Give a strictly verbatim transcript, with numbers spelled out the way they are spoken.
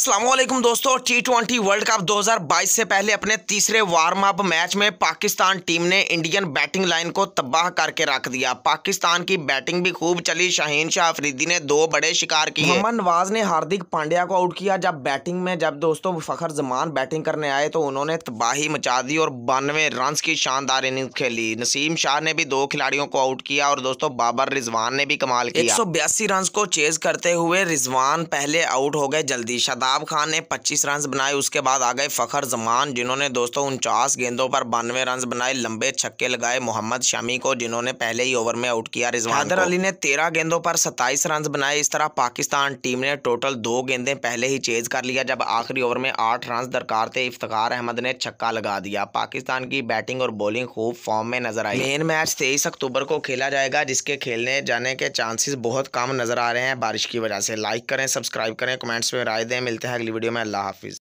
अस्सलामुअलैकुम दोस्तों, T twenty world cup दो हज़ार बाईस से पहले अपने तीसरे वार्म अप मैच में पाकिस्तान टीम ने इंडियन बैटिंग लाइन को तबाह करके रख दिया। पाकिस्तान की बैटिंग भी खूब चली। शाहीन शाह अफरीदी ने दो बड़े शिकार किए। मोहम्मद नवाज ने हार्दिक पांड्या को आउट किया। जब बैटिंग में जब दोस्तों फखर जमान बैटिंग करने आए तो उन्होंने तबाही मचा दी और बानवे रन की शानदार इनिंग्स खेली। नसीम शाह ने भी दो खिलाड़ियों को आउट किया और दोस्तों बाबर रिजवान ने भी कमाल किया। एक सौ बयासी रन को चेज करते हुए रिजवान पहले आउट हो गए जल्दी। शादाब खान ने पच्चीस रन बनाए। उसके बाद आ गए फखर जमान जिन्होंने दोस्तों उनचास गेंदों पर बानवे रन बनाए। लंबे छक्के लगाए मोहम्मद शमी को जिन्होंने पहले ही ओवर में आउट किया रिजवान। हैदर अली ने तेरह गेंदों पर सत्ताईस रन बनाए। इस तरह पाकिस्तान टीम ने टोटल दो गेंदें पहले ही चेज कर लिया। जब आखिरी ओवर में आठ रन दरकार थे, इफ्तिखार अहमद ने छक्का लगा दिया। पाकिस्तान की बैटिंग और बॉलिंग खूब फॉर्म में नजर आई। मेन मैच तेईस अक्टूबर को खेला जाएगा जिसके खेलने जाने के चांसेस बहुत कम नजर आ रहे हैं बारिश की वजह से। लाइक करें, सब्सक्राइब करें, कमेंट्स में राय दें। मिलते हैं अगली वीडियो में। अल्लाह हाफिज़।